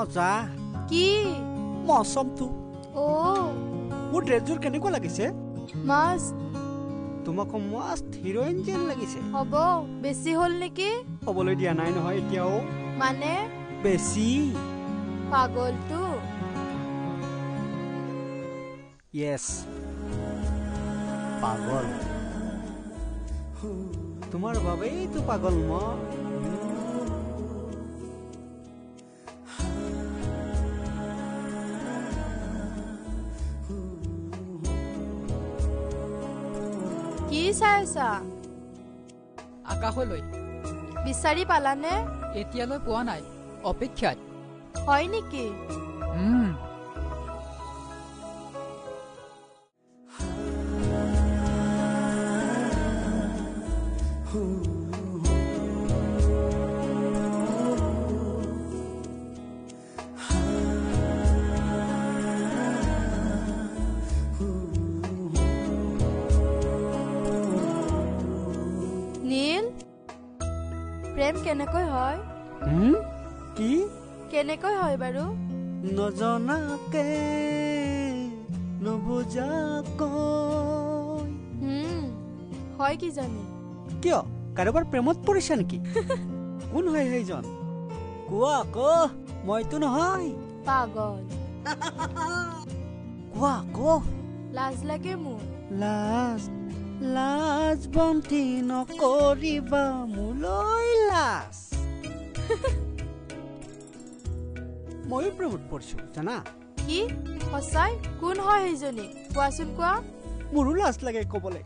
মজা কি মৌসুমটো ও মোৰ ড্ৰেছযোৰ কেনেকুৱা লাগিছে মাস্ত তোমাক মস্ত হিৰোইন যেন লাগিছে হ'ব বেছি হল নেকি হ'বলৈ দিয়া নাই নহয় এতিয়াও মানে বেছি পাগলটো ইয়েস পাগল তোমাৰ বাবেই তো পাগল মই কি চাইছা আকাশলৈ বিচাৰি পালানে এতিয়ালৈ পোৱা নাই অপেক্ষাত হয় নেকি প্ৰেম কেনেকৈ হয় কি কেনেকৈ হয় বাৰু নজনাকে নবুজাকৈ হয় কি জানি কিয় কাৰোবাৰ প্ৰেমত পৰিছা নেকি কোন হয় সেইজন কোৱা আকৌ মইতো নহয় পাগল কোৱা আকৌ লাজ লাগে মোৰ লাজ লাজ বন্তি নকৰিবা মোলৈ লাজ ময়ো প্ৰেমত পৰিছো জানা কি সঁচাই কোন হয় সেইজনী কোৱাচোন কোৱা মোৰো লাজ লাগে কবলৈ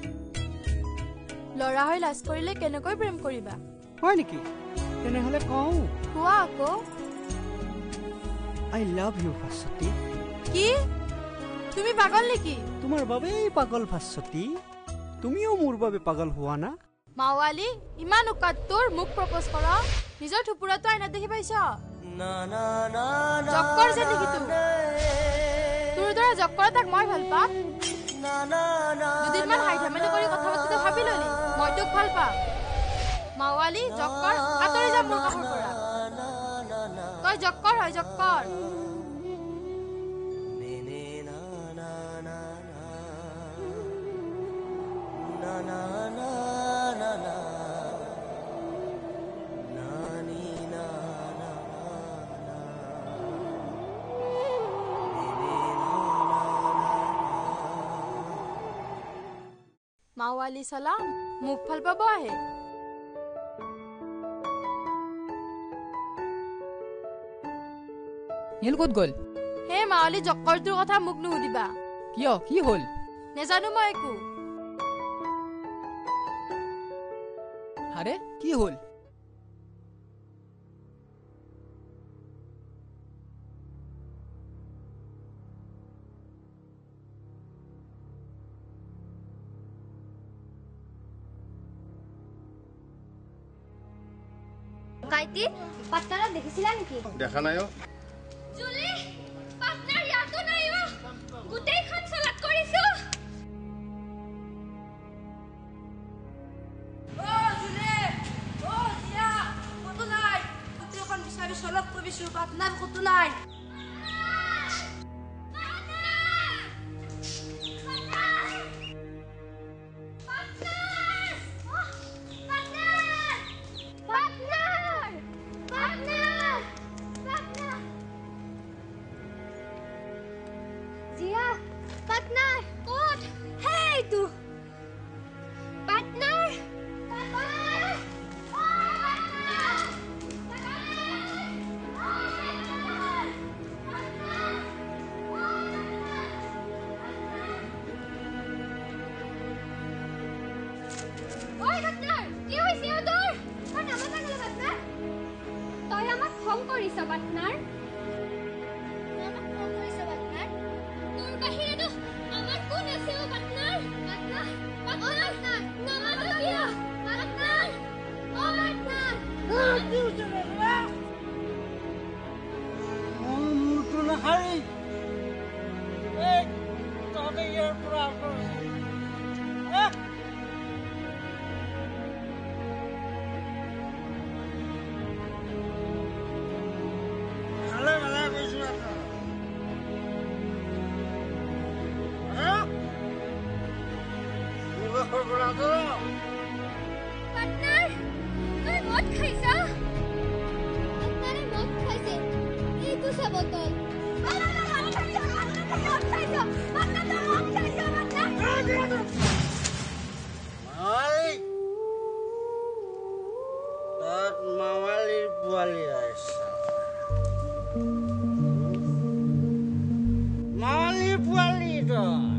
লৰা হৈ লাজ কৰিলে কেনেকৈ প্ৰেম কৰিবা হয় নেকি তেনেহলে কওঁ কোৱা আকৌ আই লাভ ইউ ভাস্বতী কি তুমি পাগল নেকি তোমাৰ বাবেই পাগল ভাস্বতী তুমিও মোৰ বাবে পাগল হোৱা না মাৱালি ইমান উকাত তোৰ মোক প্ৰপ'জ কৰ নিজৰ থুপুৰাটো আইনাত দেখি পাইছ জক্কৰ যে নেকি তোৰ দৰে জক্কৰ তাক মই ভাল পাম দুদিনমান হাই ধেমালি কৰি কথা পাতোতে ভাবি ললি মই তোক ভাল পাম মাৱালি জক্কৰ আঁতৰি যাম মোৰ কাষৰ পৰা তই জক্কৰ হয় জক্কৰ মাৱালি সালাম মুখ ভাল পাব আহে নীল ক'ত গ'ল হে মাৱালি জক্কৰটোৰ কথা মোক নুসুধিবা কিয় কি হ'ল নেজানো মই একো আৰে কি হ'ল কাইতি পাত্তারা দেখিছিলা নেকি দেখা নাইও জুলি পার্টনার ইয়াতো নাইও গুটেই খান সালাত কৰিছো ও জুলি ও দিয়া কত নাই তুই এখন বিচাৰি সালাত কৰিছো পার্টনার কত নাই পাৰ্টনাৰ তই মদ খাইছা পাৰ্টনাৰে মদ খাইছে এইটো চাবতল Mawali Mawali Aisha Mawali Mawali dot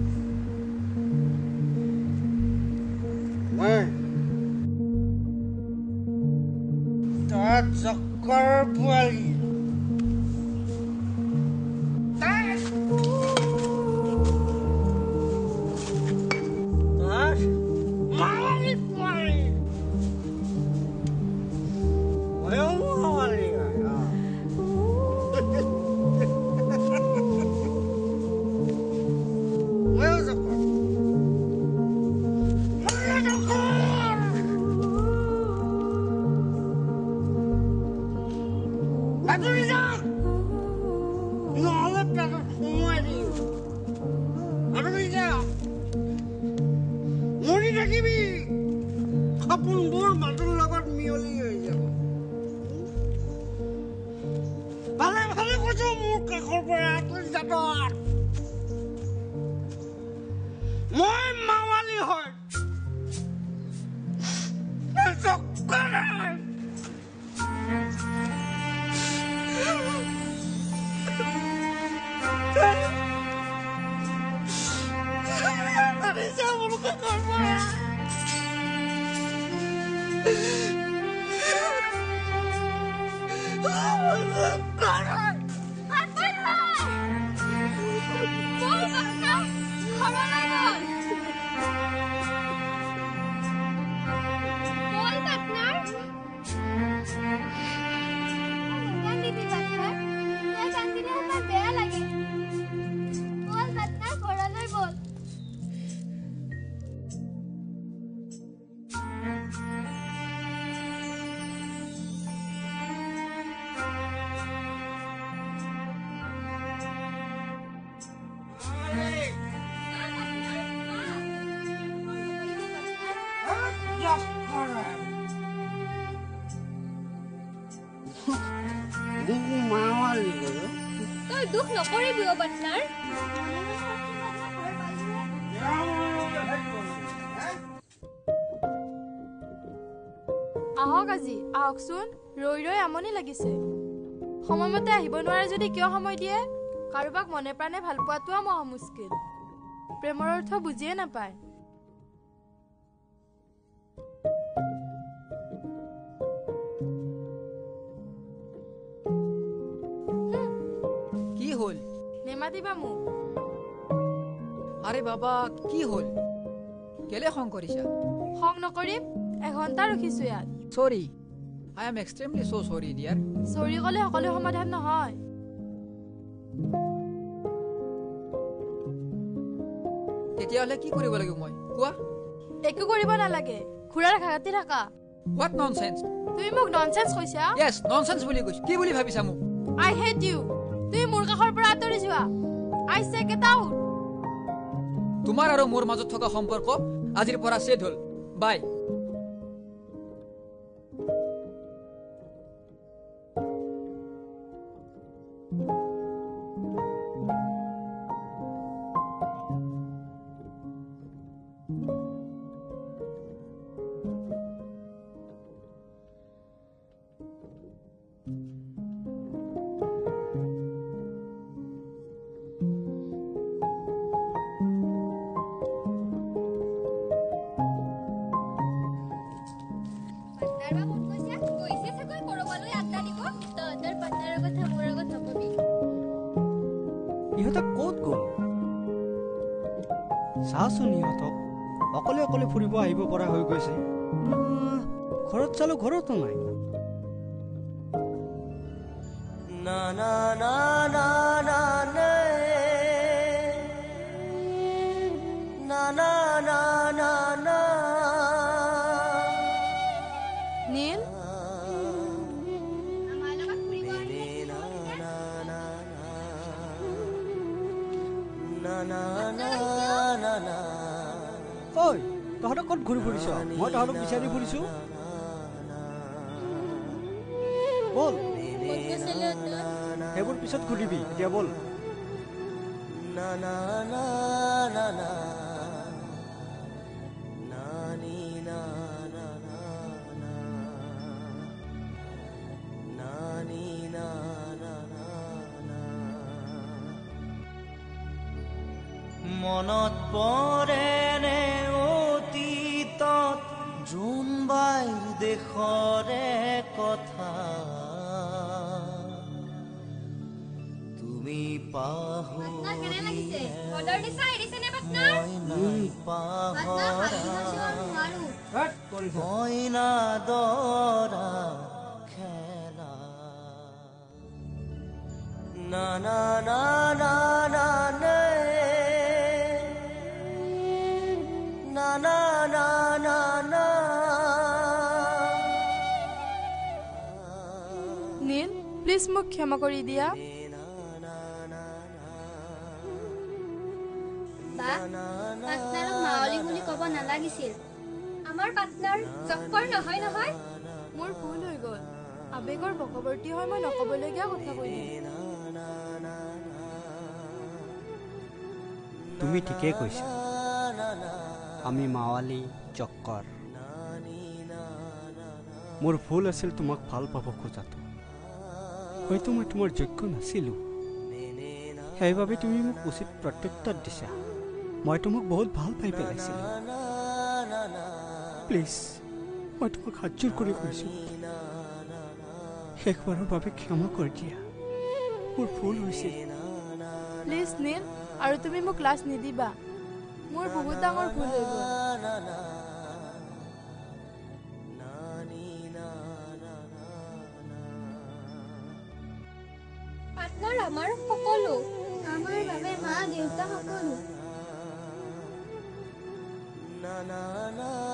dot Zakar Mawali তই দুখ নকৰিবি পাৰ্টনাৰ আহক আজি আহকচোন ৰৈ ৰৈ আমনি লাগিছে সময়মতে আহিব নোৱাৰে যদি কিয় সময় দিয়ে কাৰোবাক মনে প্ৰাণে ভাল পোৱাটোও মহা মুস্কিল প্ৰেমৰ অৰ্থ বুজিয়ে নাপায় কি হল নেমাতিবা মোক আরে বাবা কি হল কেলে খং কৰিছা খং নকৰিম এঘণ্টা ৰখিছো ইয়াত sorry I am extremely so sorry dear sorry ক'লে সকলো সমাধান নহয় তেতিয়াহলে কি কৰিব লাগিব মই কোৱা একো কৰিব নালাগে খুৰাৰ ঘাটি থাকা হোৱাট ননসেন্স তুমি মোক ননসেন্স কৈছা ইয়েস ননসেন্স বুলি কৈছ কি বুলি ভাবিছা মোক আই হেট ইউ তুমি মোৰ কাষৰ পৰা আঁতৰি যোৱা আই সে গেট আউট তোমাৰ আৰু মোৰ মাজত থকা সম্পৰ্ক আজিৰ পৰা ছেদ হ'ল বাই অকলে অকলে ফুৰিব আহিব পৰা হৈ গৈছে ঘৰত চালো ঘৰতো নাই না না না না না না না না না না নীল ঐ তহঁতক ক'ত ঘূৰি ফুৰিছ মই তহঁতক বিচাৰি ফুৰিছো বল সেইবোৰ পিছত ঘূৰিবি এতিয়া বল na na na na na na ni na na na na na ni na na na na মনত পৰে নে অতীতত জোনবাই দেশৰে কথা তুমি পাটনা কেনে লাগিছে অৰ্ডাৰ দিছা এৰিছে নে পাটনা মইনা দৰা খেলা না না না না না না না না না না নীল প্লিজ মোক ক্ষমা কৰি দিয়া পাটনাৰক মাৱলী বুলি ক'ব নালাগিছিল আমাৰ পাটনাৰ চক্কৰ নহয় নহয় মোৰ ভুল হৈ গ'ল আবেগৰ বশৱৰ্তী হয় মই নক'বলগীয়া কথা কৈছো তুমি ঠিকেই কৈছা আমি মাৱালী চক্কৰ মোৰ ভুল আছিল তোমাক ভাল পাব খোজাটো হয়তো মই তোমাৰ যোগ্য নাছিলোঁ সেইবাবে তুমি মোক উচিত প্ৰত্যুত্তৰ দিছা মই তোমাক বহুত ভাল পাই পেলাইছিলোঁ প্লিজ মই তোমাক হাতযোৰ কৰি কৈছোঁ শেষবাৰৰ বাবে ক্ষমা কৰি দিয়া মোৰ ভুল হৈছিল প্লিজ নীল আৰু তুমি মোক লাজ নিদিবা মোৰ বহুত ডাঙৰ ভুল হৈ গ'ল পাটনাৰ আমাৰ সকলো আমাৰ বাবে মা দেউতা সকলো na na na